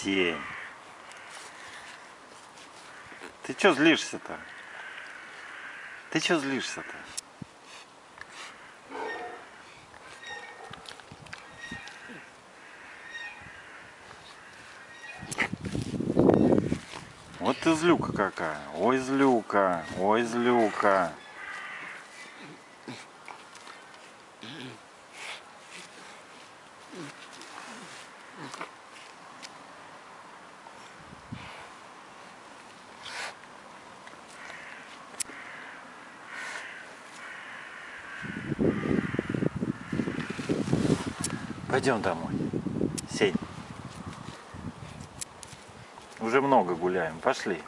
Сень. Ты чё злишься-то? Ты чё злишься-то? Вот ты злюка какая. Ой, злюка. Ой, злюка. Пойдем домой. Сень. Уже много гуляем. Пошли.